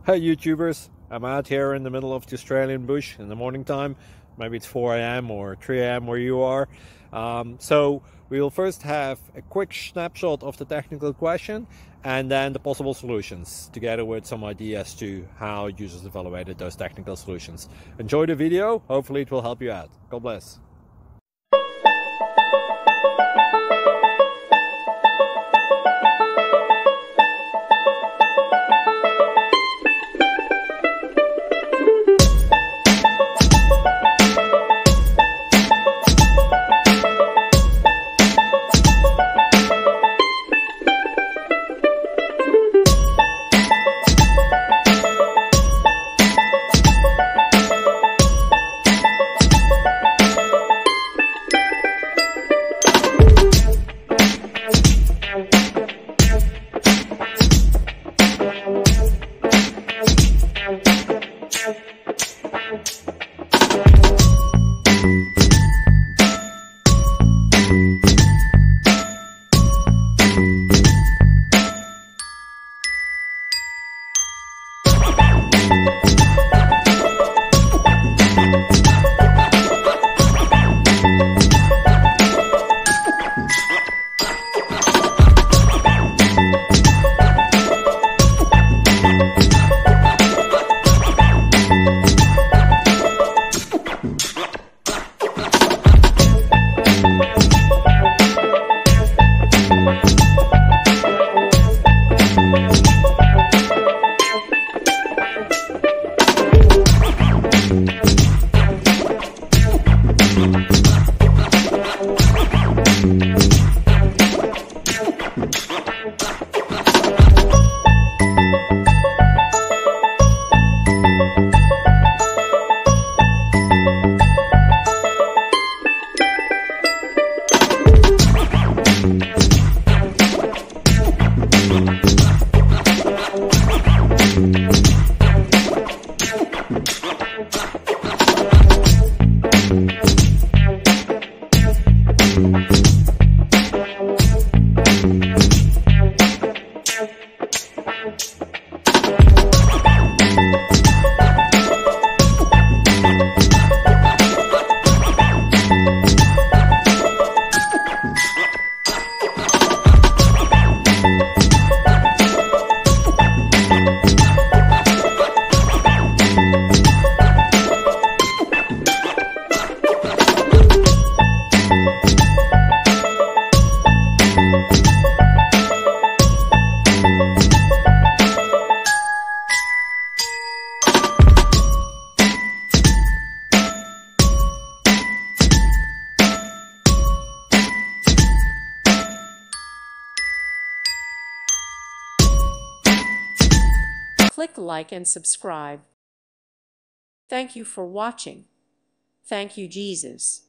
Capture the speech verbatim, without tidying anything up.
Hey YouTubers, I'm out here in the middle of the Australian bush in the morning time. Maybe it's four A M or three A M where you are. Um, so we will first have a quick snapshot of the technical question and then the possible solutions, together with some ideas to how users evaluated those technical solutions. Enjoy the video, hopefully it will help you out. God bless. Click like and subscribe. Thank you for watching. Thank you, Jesus.